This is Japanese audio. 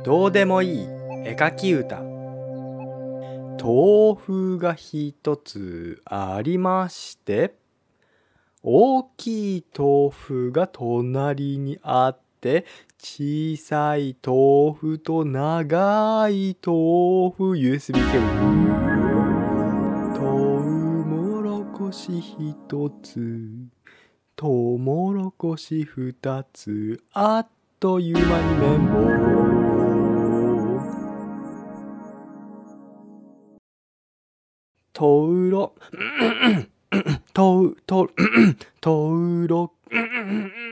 どうでもいい絵描き歌。豆腐が一つありまして、大きい豆腐が隣にあって、小さい豆腐と長い豆腐、USB ケーブル。とうもろこし一つ、とうもろこし二つ、あっという間に綿棒。とうろ、とうろ、